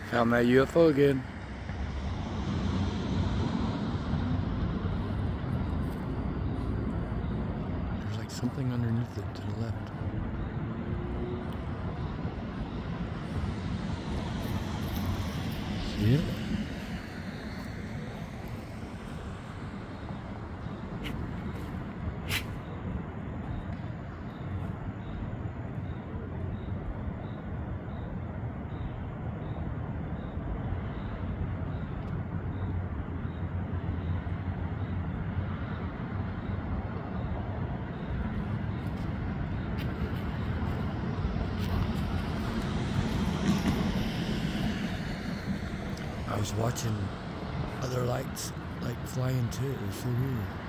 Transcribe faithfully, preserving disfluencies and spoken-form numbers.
Found that U F O again. There's like something underneath it to the left. See it? I was watching other lights like flying too. It was so weird.